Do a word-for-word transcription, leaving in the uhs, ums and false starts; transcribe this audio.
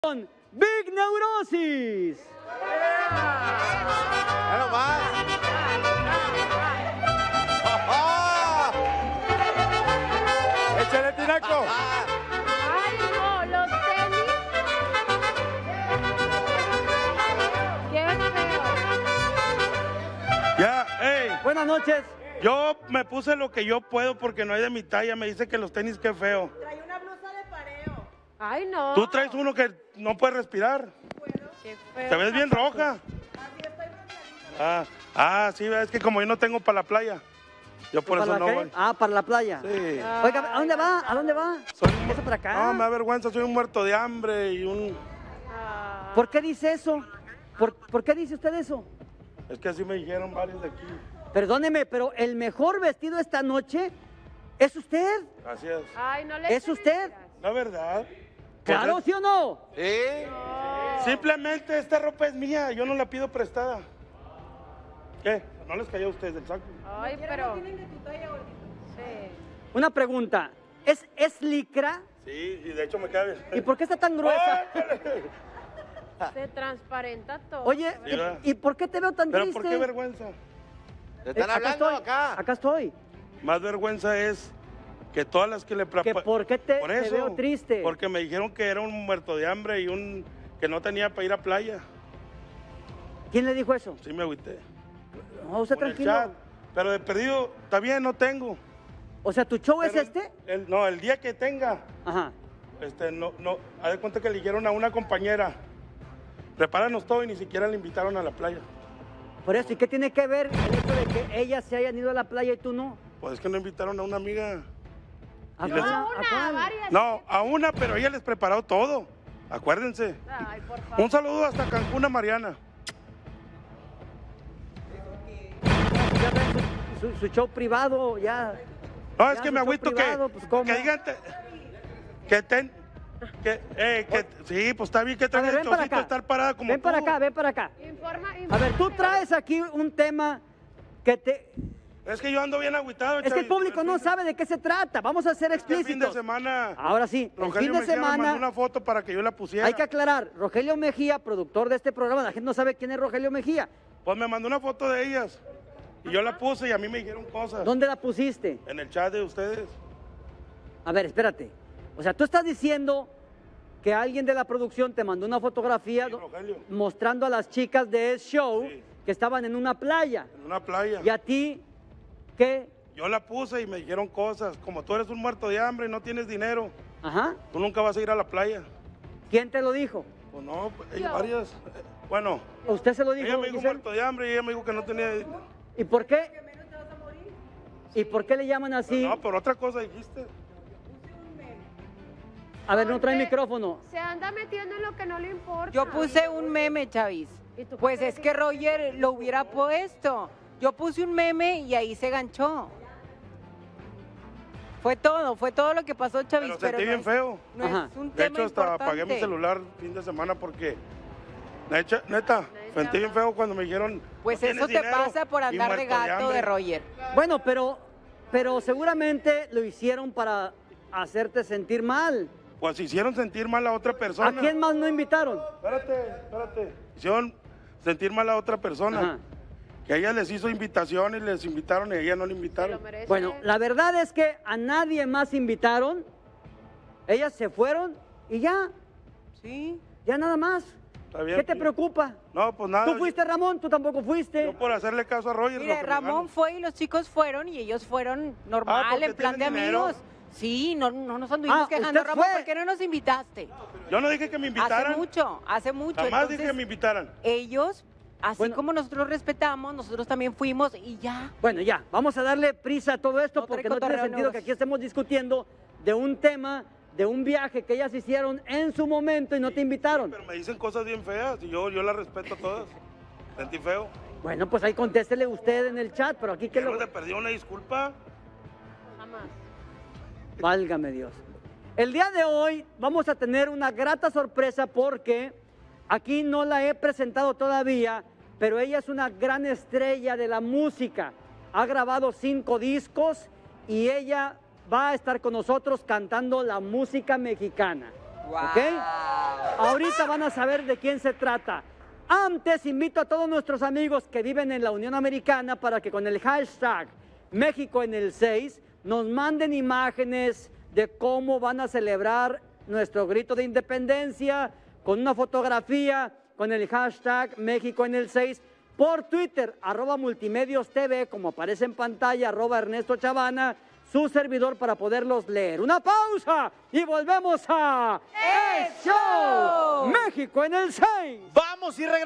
con Big Neurosis. ¡Ya no más! ¡Oh! ¡Échale, tinaco! ¡Ay, no! ¡Los tenis! ¡Qué feo! Ya, hey, Buenas noches. yo me puse lo que yo puedo porque no hay de mi talla. Me dice que los tenis, qué feo. Trae una blusa de pareo. ¡Ay, no! Tú traes uno que no puede respirar. ¡Qué feo! Te ves bien roja. Así estoy bronceadita. Ah, ah, sí, es que como yo no tengo para la playa, yo por ¿Para eso la no qué? voy. Ah, para la playa. Sí. Oiga, ¿a dónde va? ¿A dónde va? Soy un- ¿Eso para acá? No, me da vergüenza, soy un muerto de hambre y un... Ah. ¿Por qué dice eso? ¿Por, ¿Por qué dice usted eso? Es que así me dijeron varios de aquí. Perdóneme, pero el mejor vestido esta noche es usted. Así es. ¡Ay, no le ¿Es echen usted? mentiras. La verdad. ¿Claro, Pues sí o no? ¿Sí? es- Simplemente esta ropa es mía, yo no la pido prestada. ¿Qué? ¿No les cayó a ustedes del saco? ¡Ay, Pero pero! no tienen de tu talla, gordito. Sí. Una pregunta. ¿Es, es licra? Sí, y de hecho me cae bien. ¿Y por qué está tan gruesa? Se transparenta todo. Oye, Sí, ¿verdad? ¿y, y por qué te veo tan Pero triste? ¿por qué vergüenza? ¿Te Eh, están acá hablando estoy, acá? Acá estoy. Más vergüenza es que todas las que le... ¿Que prapa- por qué te, Por te eso, veo triste? Porque me dijeron que era un muerto de hambre y un que no tenía para ir a playa. ¿Quién le dijo eso? Sí me agüité. No, usted Por el tranquilo. chat. Pero de perdido, está bien, no tengo. O sea, ¿tu show es Pero este? el- no, el día que tenga, Ajá. este, no, no, haz de cuenta que le dijeron a una compañera, prepáranos todo y ni siquiera le invitaron a la playa. Por eso, ¿y qué tiene que ver el hecho de que ellas se hayan ido a la playa y tú no? Pues es que no invitaron a una amiga. ¿A Y cuál? les- ¿A No, una, cuál? varias. No, a una, pero ella les preparó todo. Acuérdense. Ay, por favor. Un saludo hasta Cancún a Mariana. Ya ven su, su- su show privado, ya. No, es Ya, que su me show agüito que, privado, pues, ¿cómo? que digan te- que ten, que, eh, que, sí, pues está bien que A traigan ver, el ven para chocito acá. estar parada como Ven para tú. acá, ven para acá. Informa, A ver, tú informa. traes aquí un tema que te... Es que yo ando bien agüitado. Es que el Chavi. público no fin de- sabe de qué se trata. Vamos a ser es que el fin de explícitos. semana, Ahora sí, el Rogelio fin de Mejía me mandó semana... una foto para que yo la pusiera. Hay que aclarar, Rogelio Mejía, productor de este programa, la gente no sabe quién es Rogelio Mejía. Pues me mandó una foto de ellas. Y yo la puse y a mí me dijeron cosas. ¿Dónde la pusiste? En el chat de ustedes. A ver, espérate. O sea, tú estás diciendo que alguien de la producción te mandó una fotografía Sí, do- Rogelio. mostrando a las chicas de ese show Sí. que estaban en una playa. En una playa. Y a ti, ¿qué? Yo la puse y me dijeron cosas. Como tú eres un muerto de hambre y no tienes dinero, Ajá. tú nunca vas a ir a la playa. ¿Quién te lo dijo? Pues no, pues, hay Yo. varias. eh, Bueno, ¿Usted se lo dijo? ella me dijo Giselle? muerto de hambre y ella me dijo que no tenía. ¿Y por qué? ¿Y por qué le llaman así? No, pero otra cosa dijiste. A ver, no trae Porque micrófono. Se anda metiendo en lo que no le importa. Yo puse un meme, Chavis. ¿Y tú qué Pues crees es que Roger lo hubiera puesto. Yo puse un meme y ahí se ganchó. Fue todo, fue todo lo que pasó, Chavis. Pero sentí no bien es- feo. No Ajá. es un De tema hecho, hasta importante. apagué mi celular fin de semana porque. Neta, neta, sentí bien feo cuando me dijeron. Pues "No eso tienes te dinero", pasa por y andar de muerto gato de, hambre. Roger. Bueno, pero, pero seguramente lo hicieron para hacerte sentir mal. Pues hicieron sentir mal a otra persona. ¿A quién más no invitaron? Espérate, espérate. Hicieron sentir mal a otra persona. Ajá. Que a ella les hizo invitaciones, les invitaron y a ella no le Se invitaron. lo merece. Bueno, la verdad es que a nadie más invitaron. Ellas se fueron y ya, Sí. ya nada más. Está bien, ¿Qué te pues. preocupa? No, pues nada. ¿Tú fuiste, Ramón? ¿Tú tampoco fuiste? Yo por hacerle caso a Roger. lo Mire, que me Ramón gano. fue y los chicos fueron y ellos fueron normal, Ah, porque en plan de tienen dinero. amigos. Sí, no, no nos anduvimos Ah, quejando, usted Ramón, fue. ¿por qué no nos invitaste? Yo no dije que me invitaran. Hace mucho, hace mucho. Jamás Entonces, dije que me invitaran. ellos, así Bueno. como nosotros respetamos, nosotros también fuimos y ya. Bueno, ya, vamos a darle prisa a todo esto No porque trae no tiene cotorreo sentido nuevos. que aquí estemos discutiendo de un tema, de un viaje que ellas hicieron en su momento y no te invitaron. Pero me dicen cosas bien feas y yo, yo las respeto a todas. Sentí feo. Bueno, pues ahí contéstele usted en el chat, pero aquí que Quiero lo... le perdí una disculpa. Jamás. Válgame Dios. El día de hoy vamos a tener una grata sorpresa porque aquí no la he presentado todavía, pero ella es una gran estrella de la música. Ha grabado cinco discos y ella va a estar con nosotros cantando la música mexicana. ¿Ok? Ahorita van a saber de quién se trata. Antes invito a todos nuestros amigos que viven en la Unión Americana para que con el hashtag México en el seis nos manden imágenes de cómo van a celebrar nuestro grito de independencia con una fotografía con el hashtag México en el seis por Twitter, arroba Multimedios T V, como aparece en pantalla, arroba Ernesto Chavana, su servidor, para poderlos leer. Una pausa y volvemos a El Show México en el seis. Vamos y regresamos.